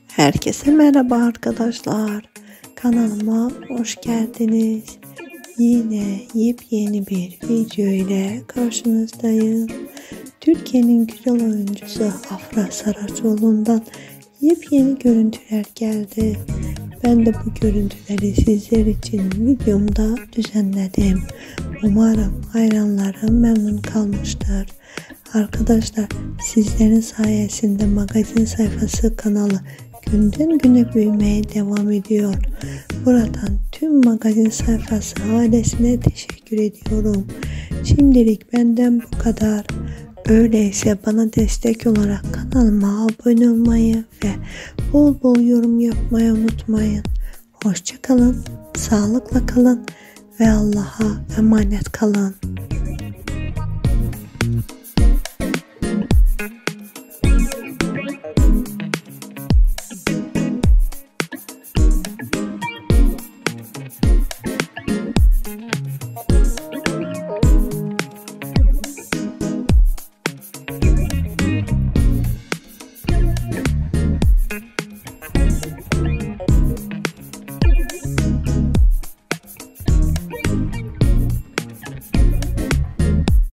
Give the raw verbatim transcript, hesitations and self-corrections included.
Herkese merhaba arkadaşlar. Kanalıma hoş geldiniz. Yine yepyeni bir video ile karşınızdayım. Türkiye'nin güzel oyuncusu Afra Saraçoğlu'ndan yepyeni görüntüler geldi. Ben de bu görüntüleri sizler için videomda düzenledim. Umarım hayranlarım memnun kalmıştır. Arkadaşlar, sizlerin sayesinde magazin sayfası kanalı günden güne büyümeye devam ediyor. Buradan tüm magazin sayfası ailesine teşekkür ediyorum. Şimdilik benden bu kadar. Öyleyse bana destek olarak kanalıma abone olmayı ve bol bol yorum yapmayı unutmayın. Hoşça kalın, sağlıkla kalın ve Allah'a emanet kalın.